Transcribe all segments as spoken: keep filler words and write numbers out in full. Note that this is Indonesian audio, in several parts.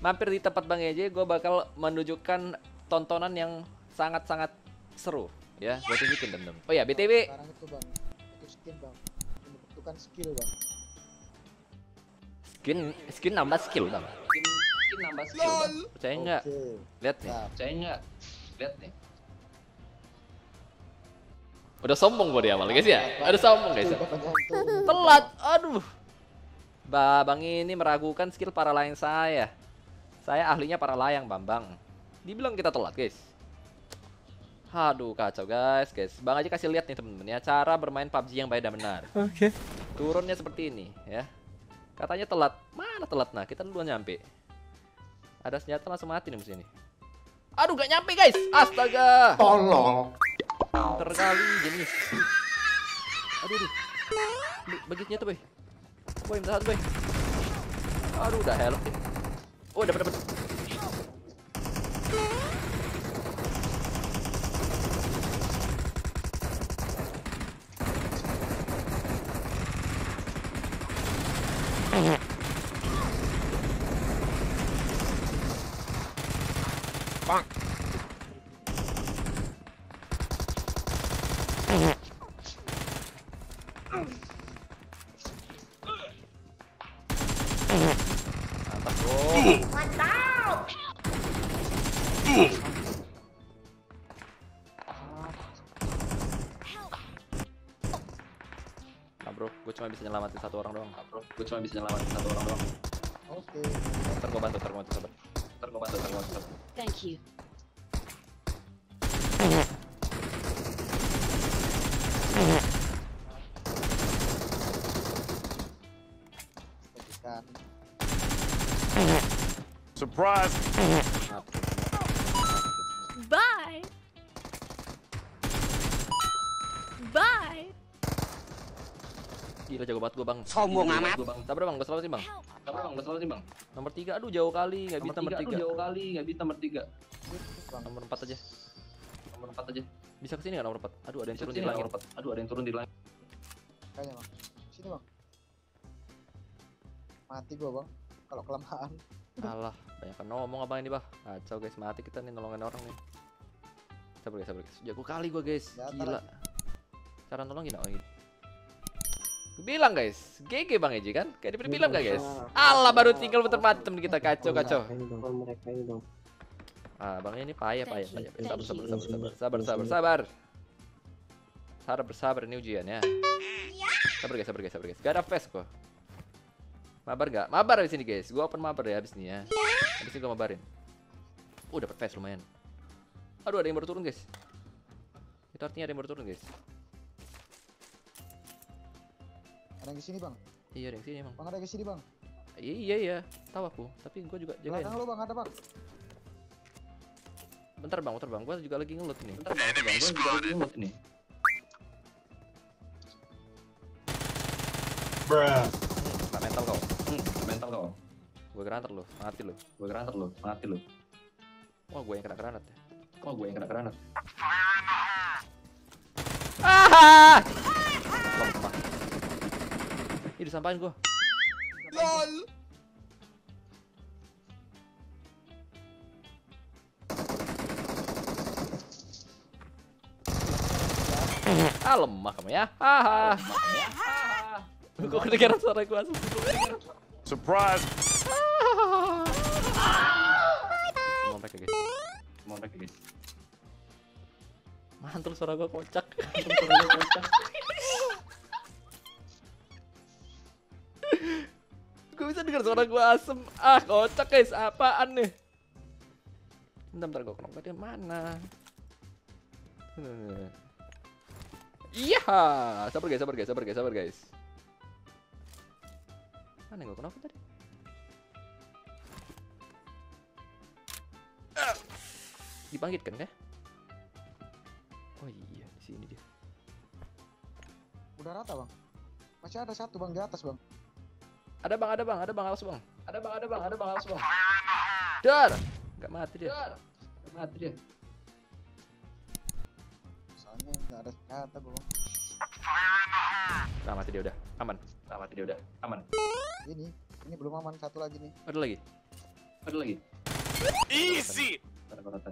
mampir di tempat Bang Eje, gue bakal menunjukkan tontonan yang sangat-sangat seru ya. Gue tunjukin temen-temen. Oh ya, B T W Sekarang itu Bang, itu skin Bang, membutuhkan skill Bang. skin skin nambah skill Bang. Skin, skin nambah skill Bang. Percaya nggak? Oke. Lihat nih. Nah, Percaya nggak? Lihat nih. Udah sombong gue di awal guys ya. Udah sombong guys. Ya. Bapak nyantuk. Telat. Aduh. Babang ini meragukan skill para layang saya. Saya ahlinya para layang Bambang. Dibilang kita telat guys. Aduh kacau guys guys. Bang aja kasih lihat nih temen-temen ya cara bermain P U B G yang baik dan benar. Oke. Okay. Turunnya seperti ini ya. Katanya telat. Mana telat nah? Kita duluan nyampe. Ada senjata langsung mati nih musuh ini. Aduh gak nyampe guys. Astaga. Tolong. Terkali jenis. Aduh aduh. Bagi senjata boy. Boy minta satu boy. Aduh udah help deh. Oh dapat dapat. Bang. Mantap bro. Mantap. Nah bro, gue cuma bisa nyelamatin satu orang doang. Nah, bro, gue cuma bisa nyelamatin satu orang doang. Oke. Ntar gue bantu, ntar gue bantu sabar. Ntar gue bantu, ntar gue bantu. Thank you. Berikan. Surprise. Mati. Bye. Bye. Gila jago banget gue bang. Sombong Gila, amat. gua, Bang. Sabar bang, gue selamatin bang. Sabar Bang, gue salah sih Bang. Nomor tiga, aduh jauh kali, nggak bisa nomor Nomor tiga, tiga. aduh, jauh kali, nggak bisa nomor tiga. Bang. Nomor empat aja. Nomor empat aja. Bisa kesini nggak nomor empat? Aduh ada yang turun di Sini, langit. nomor empat. Aduh, ada yang turun di langit. Kayaknya Bang. Sini Bang. Mati gua Bang. Kalau kelamaan. Alah, banyak ngomong abang ini bah. Kacau guys, mati kita nih nolongin orang nih. Sabar guys, sabar guys. Jago kali gue guys, Ya, gila. ntar Cara nolongin apa gitu? Gue bilang guys, G G bang Eji kan? Kayak di film gak guys? Alah baru tinggal muter mati temen kita, kacau kacau. Mereka ini dong. Ah bang ini payah payah payah. Thank Sabar you. sabar sabar sabar sabar sabar sabar. Sabar bersabar ini ujian ya. Sabar guys, sabar guys, sabar guys. Gak ada fast kok. Mabar gak? Mabar di sini guys. Gua open mabar ya abis ini ya. Abis ini gua mabarin. Oh dapat fast lumayan. Aduh ada yang baru turun guys. Itu artinya ada yang baru turun guys. Ada yang di sini Bang. Iya ada yang sini emang. Bang ada yang di sini Bang. Iya iya iya. Tahu aku. Tapi gua juga jagain. Belakang lu Bang ada Bang. Bentar bang, bentar bang. Gua juga lagi ngelut nih. Bentar Bang, bentar Bang. Gue juga lagi ngemut nih. Bruh. Nah, mental kau. Hmm, mental kau. Gua granat lu. Mati lu. Gue granat lu, mati lu. Wah gua yang kena granat ya. Kok gue yang kena granat? Ah! Lemah. Ih disampahin gua. LOL. Ah lemah kamu ya. Haha. Gua kedengeran suara gua. Surprise. Mau mereka guys. Mau mereka guys. Mantul suara gua kocak. Gua bisa dengar suara gua asem. Ah kocak guys. Apaan nih? Bentar bentar gua kenapa dia mana? Hmm. Iya, sabar guys, sabar guys, sabar guys, sabar guys. Mana yang gua kenapa tadi? Dibangkitkan kah? Oh iya, di sini dia. Udah rata Bang. Masih ada satu Bang di atas Bang. Ada bang, ada bang, ada bang, awas bang. Ada Bang, ada Bang, ada Bang, awas Bang. Dar, nggak mati dia. Dar. Mati dia. Soalnya nggak ada senjata gua Bang. Nah mati dia udah, aman. Nah, mati dia udah. Aman. Ini, ini belum aman satu lagi nih. Ada lagi. Ada lagi. Easy. Ada korotan.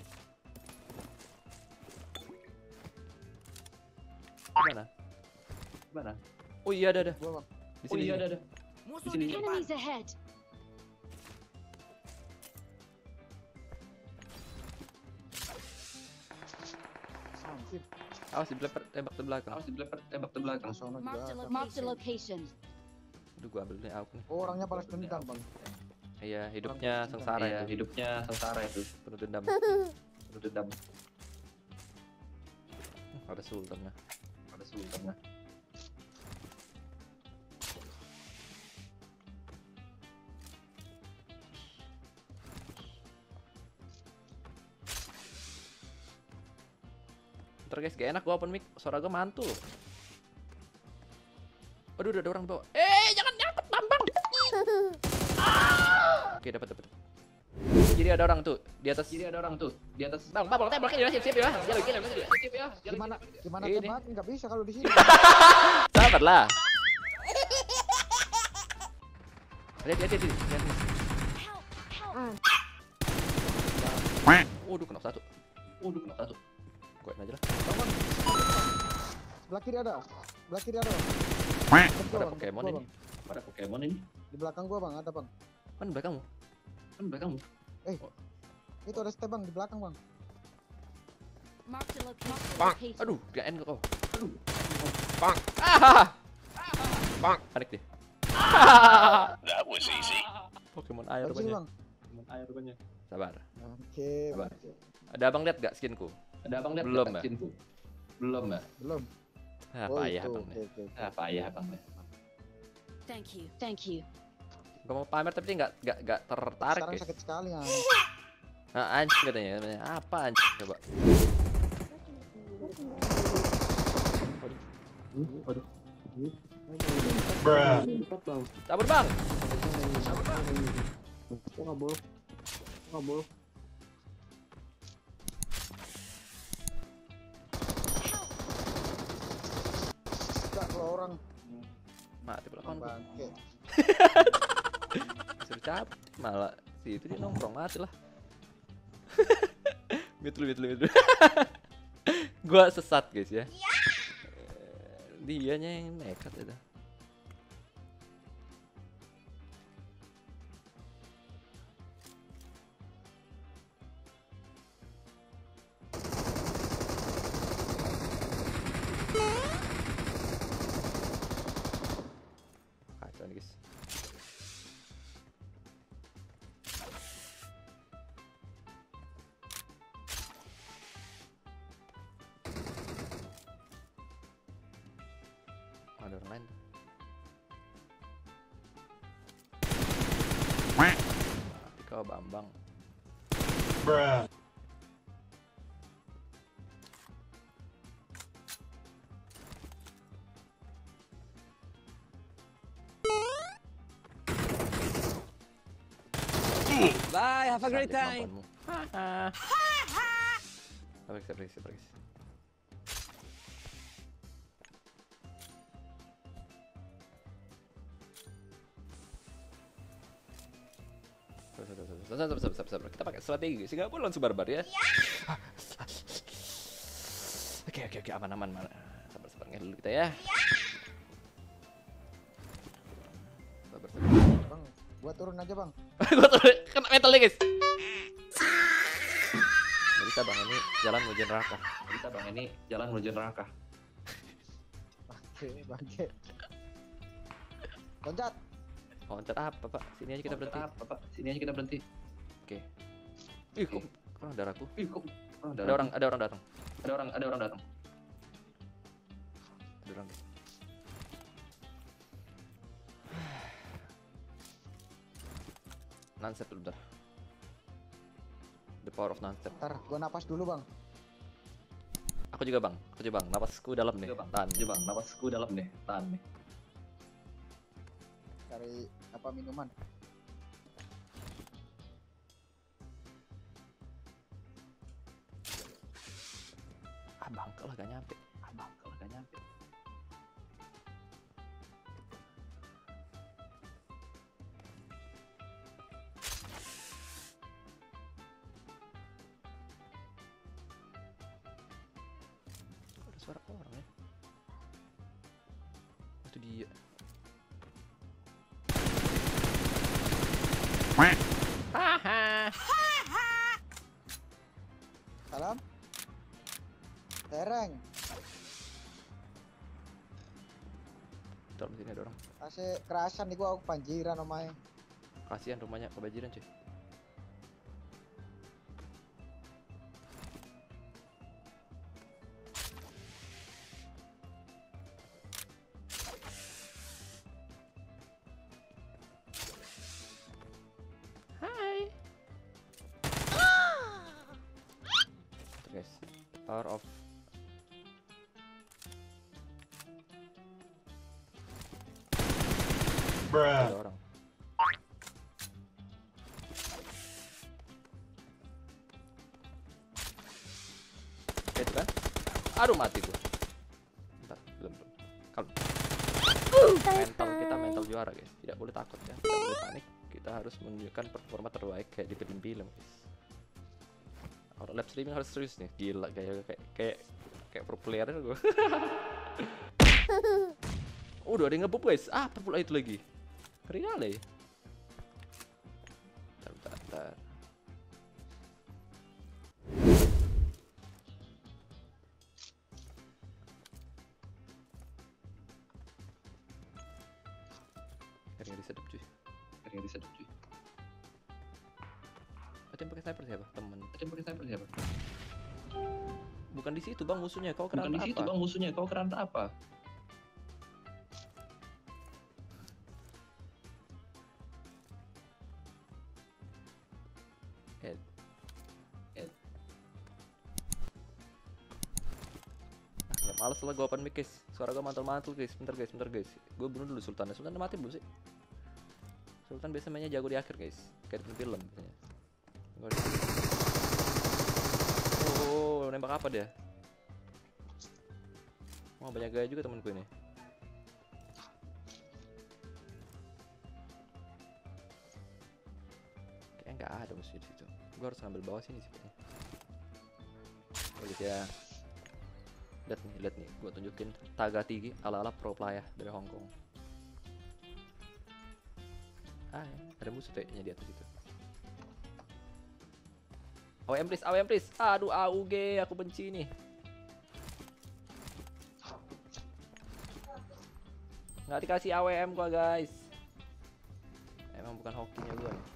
Gimana? Mana? Oh iya ada ada. Gua bang. Di Oh sini. iya sini. ada ada. Di sini. Enemies ahead. Sansip. Awas di belakang, tembak di belakang. Awas di belakang, tembak di belakang. Sono juga Marked a ada. Marked a location. Aduh gua ambil nih AUK nih. Oh, orangnya balas dendam bang. Iya, hidupnya sengsara Iya, ya. hidupnya sengsara itu. Penuh dendam. Penuh dendam. Hmm, Ada sultan nah. Ada sultan. Ntar guys, gak enak gua open mic, suara gua mantul. Aduh, udah ada orang di bawah. Eh, jangan nyangkut, Bambang. Ah! Oke, dapat dapat. Jadi ada orang tuh di atas. Jadi ada orang tuh di atas. Bang, Bang, tembaknya ya, siap-siap ya. Jalan gila, Siap ya. Gimana? Gimana Ini. tembak? Nggak bisa kalau di sini. Sabar lah. Lihat, lihat, lihat, lihat. Waduh, kena satu. Waduh, kena satu. Kuatin aja lah. Sebelah kiri ada. Sebelah kiri ada. Ada Bang. Betul, bang. Pokemon Gua, ini. bang. Ada Pokemon ini. Di belakang gua bang, ada bang. Mana belakangmu? Kan belakangmu. Itu ada step bang di belakang bang. Marked a lo- marked a Bang. location. Aduh, D N kok. Aduh. Bang. Ah! Bang. Panik deh. That was easy. Pokemon air Dari sini banyak. bang. Pokemon air rupanya. Sabar. Oke. Sabar. Bang. Ada abang lihat gak skinku? Ada abang lihat Belum, nggak Mbak. vakcinku? Belum, Mbak. Belum. Ah, Oh, payah itu. abang Oke, nih. oke, oke. Ah, payah abang. Thank you. Thank you. Gak mau pamer tapi dia nggak nggak nggak tertarik Sekarang ya. sakit sekali ya. Nah, anjing katanya. Katanya, apa anjing coba? Waduh. Bruh. Cabut bang. Enggak kalau orang Mati belakang gua. bangke. Disuruh cabut malah si itu dia nongkrong mati lah. Mute dulu, mute dulu, mute dulu. Gua sesat guys ya. Dianya yang nekat itu. Kacau nih guys. Ada orang lain. Mati kau Bambang. Bruh. Bye, have a great time. Haha. Sabar, sabar, sabar, guys. Sabar, sabar, sabar, sabar, sabar, sabar, sabar. Kita pakai strategi guys. Nggak boleh langsung barbar ya. Oke, oke, oke, aman, aman, aman. Sabar, sabar, ngeluh dulu kita ya. Sabar, sabar. Bang, gua turun aja bang. Gua tuh kena mental nih guys. Nggak bisa bang, ini jalan menuju neraka. Bisa bang, ini jalan menuju neraka. Bangke, bangke. Loncat. Loncat apa pak? Sini aja kita berhenti. Apa, Pak? Sini aja kita berhenti. Oke. Ih kok orang darahku. Ih, kok oh, Ada orang, ada orang datang. ada orang, ada orang datang. Ada orang. guys. Nanset dulu bentar. The power of Nanset. Ntar gua napas dulu bang. Aku juga bang, aku juga bang. Napasku dalam nih. Coba bang, Tahan. coba bang, napasku dalam nih, tahan nih. Cari apa minuman. Ah bangke lah gak nyampe. Abang, kalau gak nyampe. suara orang ya. Itu dia. Haha. Salam. Tereng. Bentar, di sini ada orang. Kasih kerasan nih gua aku banjiran omae. Kasihan rumahnya kebanjiran cuy. Hai. Bentar, guys. Power of Bruh. ada orang. Oke, itu kan. Aduh, mati gua. Bentar, belum belum. Kalem. Mental kita mental juara guys. Tidak boleh takut ya. Tidak boleh panik. Kita harus menunjukkan performa terbaik kayak di film-film guys. Orang live streaming harus serius nih. Gila kayak kayak kayak kayak pro player gua. Udah ada yang ngebub guys. Ah, pula itu lagi. Keren kali ya. Bentar, bentar, bentar. Keren disedap cuy. Kering disedap cuy. Berarti yang pakai sniper siapa? Temen. Tadi yang pakai sniper siapa? Bukan di situ bang musuhnya. Kau keren Bukan di situ apa? bang musuhnya. Kau keranta apa? Head. Head. Ah, nggak males lah gue open mic guys. Suara gue mantul-mantul guys. Bentar guys, bentar guys. Gue bunuh dulu Sultan. Sultan udah mati belum sih? Sultan biasanya mainnya jago di akhir guys. Kayak di film biasanya. Gua di- Oh, nembak apa dia? Wah, banyak gaya juga temenku ini. Kayaknya nggak ada musuh di situ. Gue harus ngambil bawah sini sih kayaknya. Oh gitu ya. Lihat nih, lihat nih. Gue tunjukin Taga Tigi ala-ala pro player dari Hong Kong. Ah, ya. Ada musuh kayaknya di atas itu. A W M please, A W M please. Aduh, A U G, aku benci nih. Nggak dikasih A W M gua guys. Emang bukan hokinya gua nih.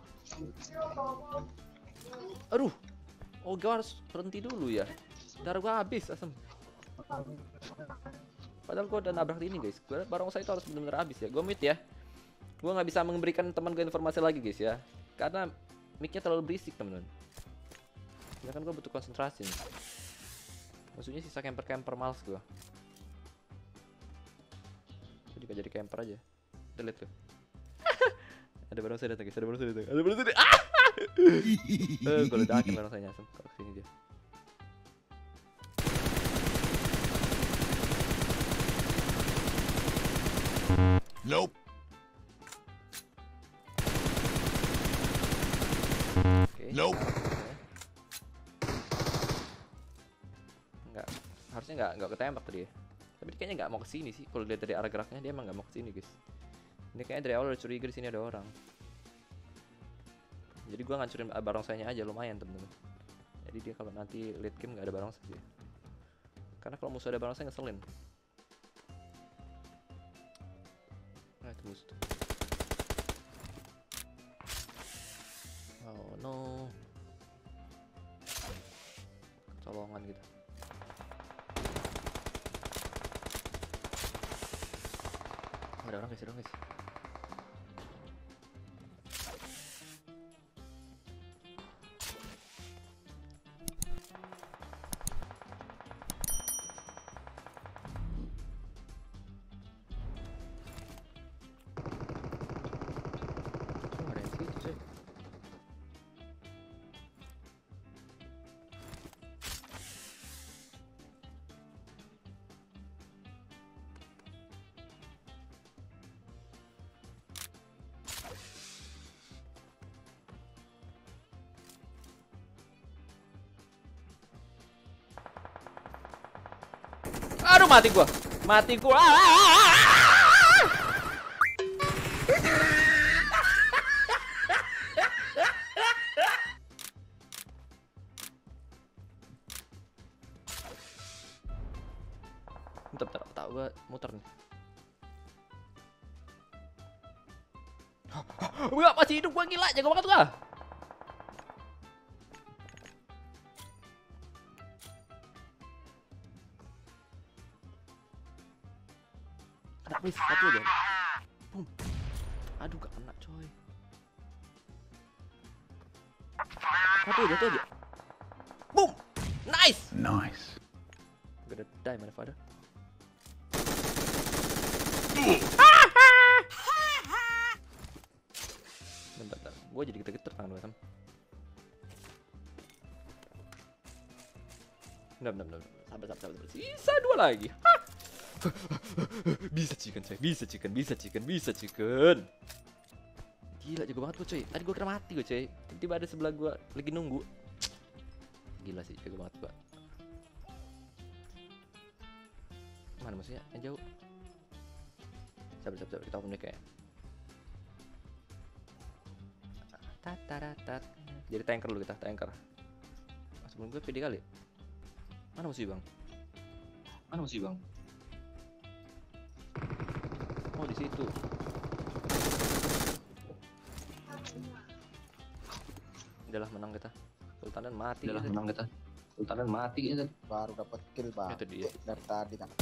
Aduh. Oh, gua harus berhenti dulu ya. Darah gua habis asem. Padahal gua udah nabrak ini guys. Gua barongsai itu harus benar-benar habis ya. Gua mute ya. Gua nggak bisa memberikan teman gue informasi lagi guys ya. Karena mic-nya terlalu berisik teman-teman. Ya kan gue butuh konsentrasi nih. Maksudnya sisa camper-camper males gue. Gue juga jadi camper aja. Delete tuh. Ada barongsai datang guys, ada barongsai datang. Ada barongsai datang. Ah! Eh, gue ledakin barongsainya asem. Ke sini dia. Nope. Oke. Nope. Enggak, harusnya nggak nggak ketembak tadi ya. Tapi dia kayaknya nggak mau kesini sih. Kalau lihat dari arah geraknya dia emang nggak mau kesini guys. Ini kayaknya dari awal udah curiga di sini ada orang. Jadi gua ngancurin barongsainya aja lumayan temen-temen. Jadi dia kalau nanti late game nggak ada barongsai dia. Karena kalau musuh ada barongsai ngeselin. Nah itu musuh tuh. Oh no. Kecolongan gitu. Oh, ada orang guys, ada orang guys. Oh, ada yang situ sih. Aduh, mati gua. Mati gua. Ah, ah, ah, ah. Bentar, bentar, tak gua muter nih. Wah, masih hidup gua, gila, jago banget gua. Kena please, satu aja. Boom. Aduh, gak kena coy. Satu aja, satu aja. Boom. Nice. Nice. Gak ada die, motherfucker. Bentar, bentar. Gue jadi geter-geter tangan gue, Sam. Bentar, bentar, bentar. Sabar, sabar, sabar. Sisa dua lagi. Bisa chicken, coy. Bisa chicken, bisa chicken, bisa chicken. Gila, jago banget gue, coy. Tadi gue kira mati gue, coy. Tiba-tiba ada sebelah gue lagi nunggu. Gila sih, jago banget gue. Mana maksudnya? Yang jauh. Sabar, sabar, sabar. Kita open mic ya. Tataratat. Jadi tanker dulu kita, tanker. Ah, sebelum gue pede kali. Mana musuh bang? Mana musuh bang? Oh di situ. Udahlah menang kita. Sultanan mati. Udahlah kita. menang kita. Sultanan mati kita. Baru dapat kill bang. Itu dia. Dari tadi kan.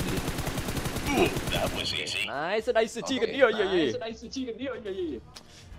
That was easy. Nice, nice chicken. Iya, iya, iya. Nice chicken. Iya, iya, iya.